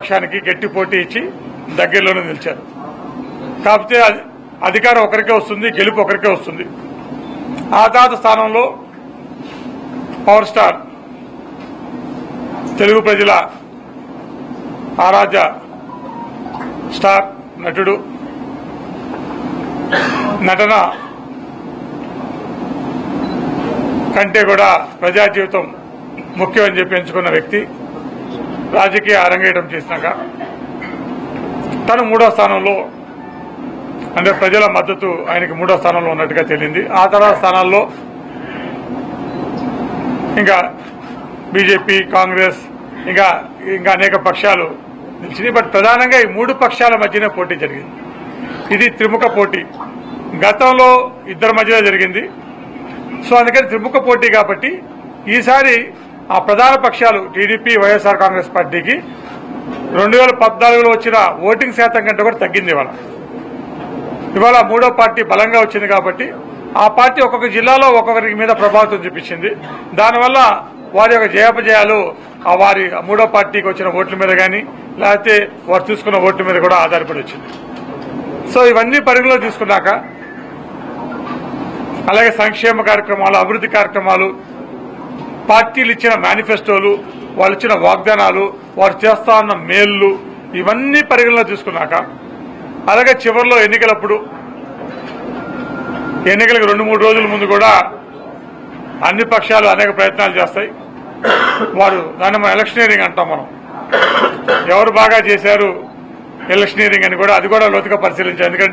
పక్షానికి గట్టి పోటీ ఇచ్చి దగ్గరలోనే నిలిచారు. కాకపోతే అధికారం ఒకరికే వస్తుంది, గెలుపు ఒకరికే వస్తుంది. ఆ తర్వాత స్థానంలో పవర్ స్టార్, తెలుగు ప్రజల ఆరాధ్య స్టార్ నటుడు, నటన కంటే కూడా ప్రజా జీవితం ముఖ్యమని చెప్పి ఎంచుకున్న వ్యక్తి రాజకీయ అరంగేయడం చేసినాక తను 3వ స్థానంలో, అంటే ప్రజల మద్దతు ఆయనకి 3వ స్థానంలో ఉన్నట్టుగా తెలియంది. ఆ తర్వాత స్థానాల్లో ఇంకా బీజేపీ, కాంగ్రెస్, ఇంకా అనేక పక్షాలు నిలిచినాయి. బట్ ప్రధానంగా ఈ 3 పక్షాల మధ్యనే పోటీ జరిగింది. ఇది త్రిముఖ పోటీ. గతంలో ఇద్దరి మధ్యలో జరిగింది. సో అందుకని త్రిముఖ పోటీ కాబట్టి ఈసారి ఆ ప్రధాన పక్షాలు టీడీపీ, వైఎస్ఆర్ కాంగ్రెస్ పార్టీకి 2014లో వచ్చిన ఓటింగ్ శాతం కంటే కూడా తగ్గింది. ఇవాళ 3వ పార్టీ బలంగా వచ్చింది కాబట్టి ఆ పార్టీ ఒక్కొక్క జిల్లాలో ఒక్కొక్కరి మీద ప్రభావితం చూపించింది. దానివల్ల వారి యొక్క జయాపజయాలు వారి 3వ పార్టీకి వచ్చిన ఓట్ల మీద కానీ లేకపోతే వారు తీసుకున్న ఓట్ల మీద కూడా ఆధారపడి వచ్చింది. సో ఇవన్నీ పరిగణలో తీసుకున్నాక, అలాగే సంక్షేమ కార్యక్రమాలు, అభివృద్ధి కార్యక్రమాలు, పార్టీలు ఇచ్చిన మేనిఫెస్టోలు, వాళ్ళు ఇచ్చిన వాగ్దానాలు, వారు చేస్తా ఉన్న మేళ్లు, ఇవన్నీ పరిగణలో తీసుకున్నాక, అలాగే చివరిలో ఎన్నికలకు 2-3 రోజుల ముందు కూడా అన్ని పక్షాలు అనేక ప్రయత్నాలు చేస్తాయి. దాన్ని మనం ఎలక్షనీరింగ్ అంటాం. మనం ఎవరు బాగా చేశారు ఎలక్షనీరింగ్ అని కూడా అది కూడా లోతుగా పరిశీలించాం. ఎందుకంటే